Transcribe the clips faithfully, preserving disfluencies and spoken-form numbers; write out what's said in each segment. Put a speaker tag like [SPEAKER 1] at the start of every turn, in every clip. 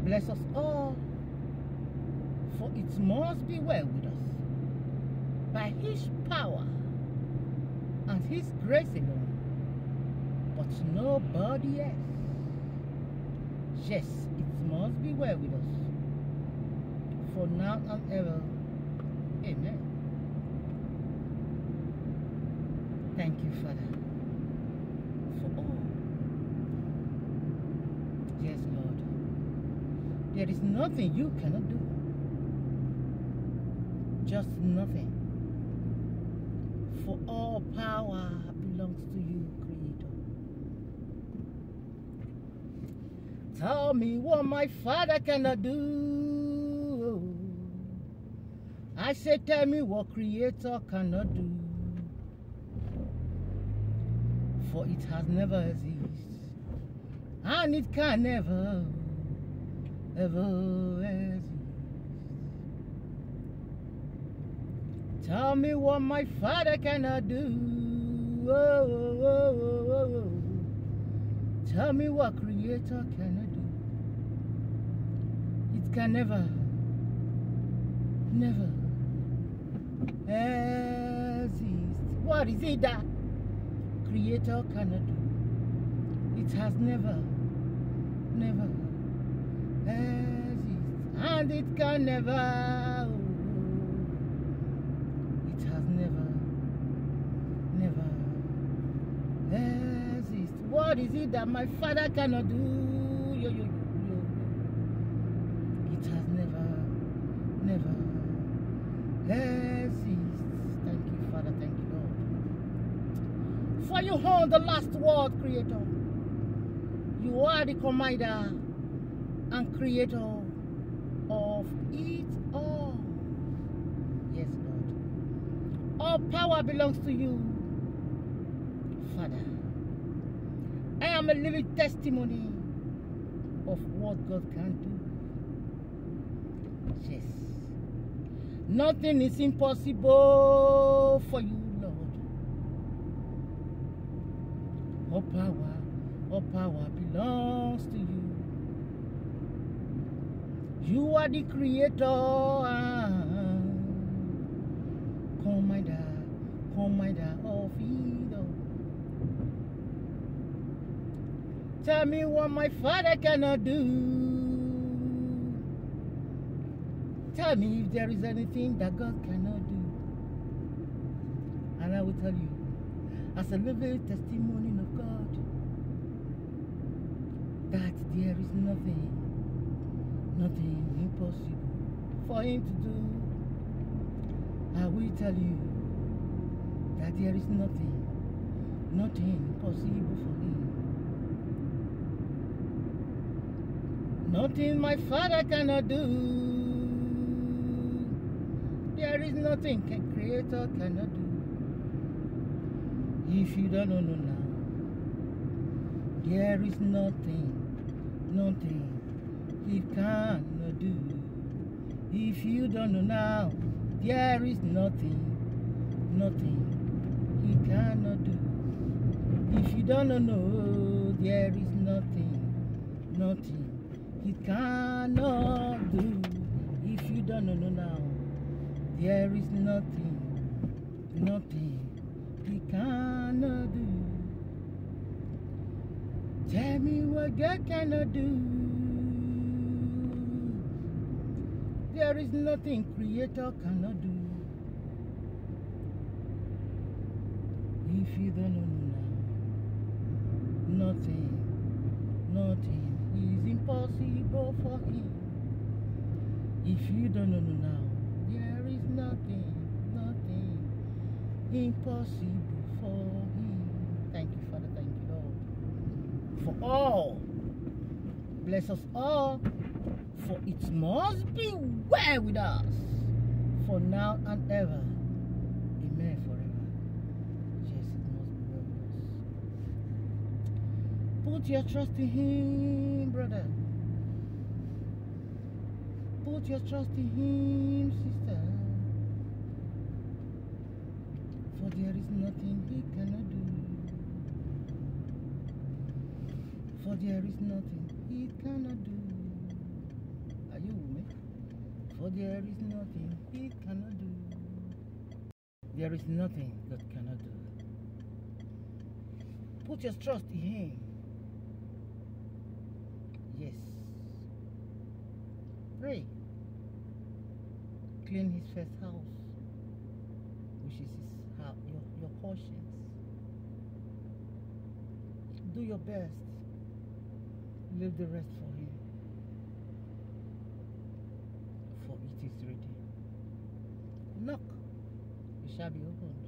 [SPEAKER 1] Bless us all, for it must be well with us. By his power and his grace alone, but nobody else. Yes, it must be well with us, for now and ever. Amen. Thank you, Father, for all. Yes, Lord. There is nothing you cannot do. Just nothing. For all power belongs to you, Creator. Tell me what my Father cannot do. I say, tell me what Creator cannot do. For it has never existed, and it can never, ever exist. Tell me what my Father cannot do. Oh, oh, oh, oh, oh. Tell me what Creator cannot do. It can never, never exist. What is it that Creator cannot do? It has never, never exist, and it can never. It has never, never exist. What is it that my Father cannot do? Yo, yo, yo, yo. It has never, never exist. Thank you, Father. Thank you, Lord. For you hold the last word, Creator. You are the commander and creator of it all. Yes, Lord. All power belongs to you, Father. I am a living testimony of what God can do. Yes. Nothing is impossible for you, Lord. All power, all power belongs to you. You are the creator and commander, commander of it all. Tell me what my Father cannot do. Tell me if there is anything that God cannot do. And I will tell you, as a living testimony of God, that there is nothing, nothing impossible for him to do. I will tell you that there is nothing, nothing possible for him. Nothing my Father cannot do. There is nothing a creator cannot do. If you don't know now, there is nothing, nothing he cannot do. If you don't know now, there is nothing, nothing he cannot do. If you don't know, there is nothing, nothing he cannot do. If you don't know now, there is nothing, nothing he cannot do. Tell me what God cannot do. There is nothing Creator cannot do. If you don't know now, nothing, nothing is impossible for him. If you don't know now, there is nothing, nothing impossible for him. Thank you, Father. Thank you, Lord. For all, bless us all, for it must be well with us, for now and ever. Amen. Forever. Yes, it must be well with us. Put your trust in him, brother. Put your trust in him, sister. For there is nothing he cannot do. For there is nothing he cannot do. For there is nothing he cannot do. There is nothing God cannot do. Put your trust in him. Yes. Pray. Clean his first house, which is his house, your, your conscience. Do your best. Leave the rest for him. For it is ready. Knock, it shall be opened.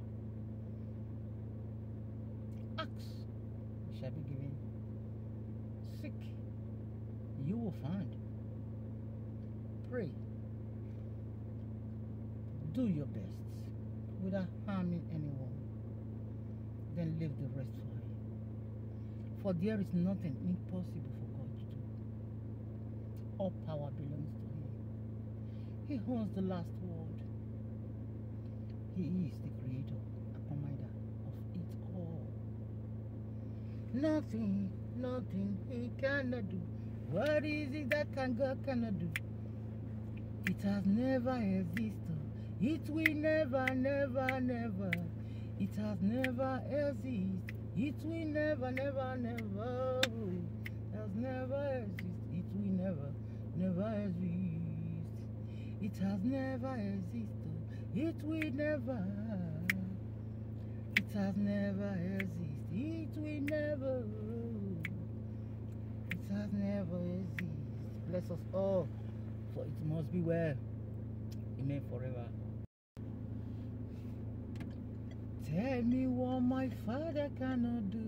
[SPEAKER 1] Ask, it shall be given. Seek, you will find. Pray. Do your best without harming anyone. Then leave the rest for him. For there is nothing impossible for God to do. All power belongs to him. He owns the last word. He is the creator and commander of it all. Nothing, nothing he cannot do. What is it that can God cannot do? It has never existed. It will never, never, never. It has never existed. It will never, never, never. It has never existed. It will never, never exist. It has never existed. It will never. It has never existed. It will never. It has never existed. Bless us all, for it must be well. Amen forever. Tell me what my Father cannot do.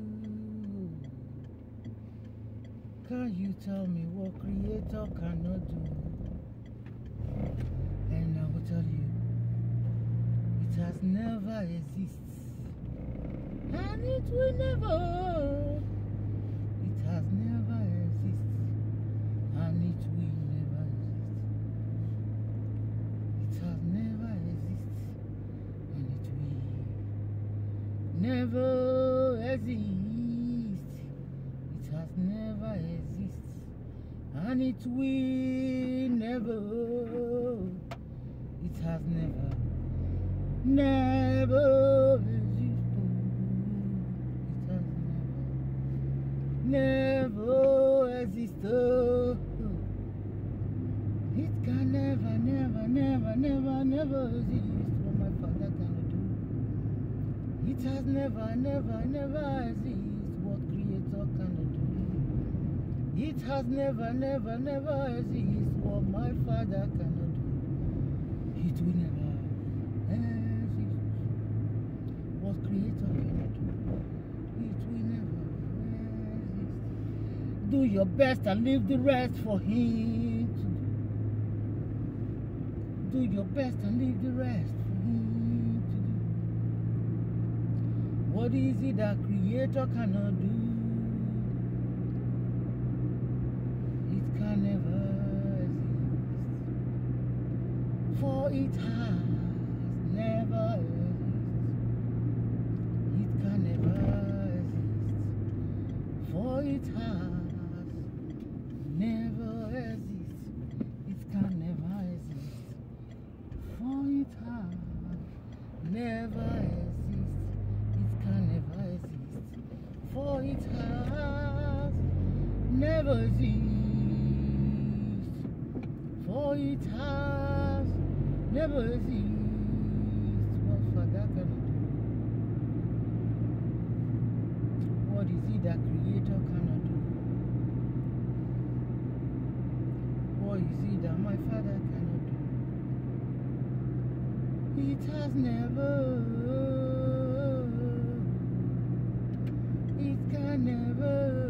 [SPEAKER 1] Can you tell me what Creator cannot do? And I will tell you, it has never existed, and it will never. It has never existed, and it will never exist. It has never existed, and it will never exist. It has never existed, and it will never. It has never, never existed. It has never, never existed. It can never, never, never, never, never exist. What my Father cannot do. It has never, never, never exist. What Creator cannot do. It has never, never, never exist. What my Father cannot do. It will never exist. What Creator cannot do. It will never exist. Do your best and leave the rest for him to do. Do your best and leave the rest for him to do. What is it that Creator cannot do? It can never exist. For it has never existed. It can never exist. For it has never existed. It can never exist. For it has never exist. It can never exist. For it has never exist. For it has never exist. What Father cannot do. What is it that Creator cannot do? What is it that my Father cannot do? It has never, it can never,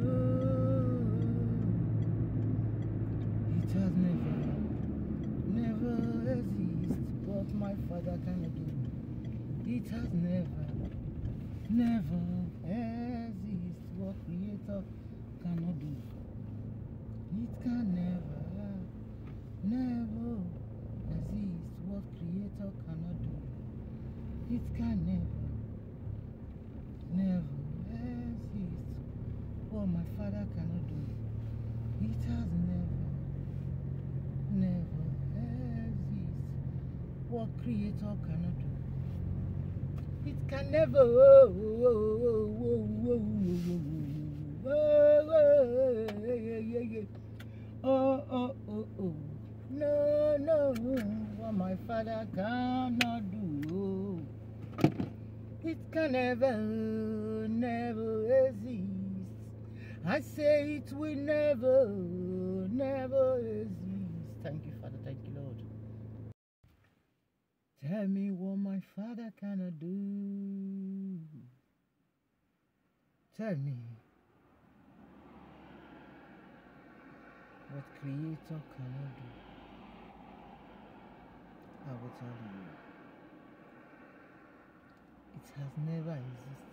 [SPEAKER 1] it has never, never exist. What my Father cannot do. It has never, never exist. What Creator cannot do. It can never, never exist. What Creator cannot do. It can never, never exist. What my Father cannot do. It has never, never existed. what Creator cannot do. It can never. Oh, oh, oh, oh, oh, oh, oh, oh, oh, oh, oh. No, no, what my Father cannot do. It can never, never exist. I say it will never, never exist. Thank you, Father. Thank you, Lord. Tell me what my Father cannot do. Tell me what Creator cannot do. I will tell you. It has never existed.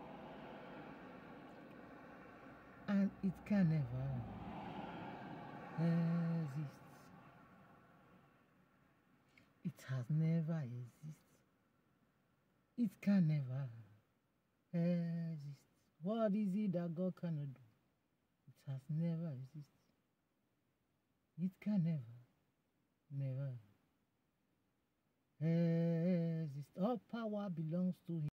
[SPEAKER 1] And it can never exist. It has never existed. It can never exist. What is it that God cannot do? It has never existed. It can never, never exist. All power belongs to Him.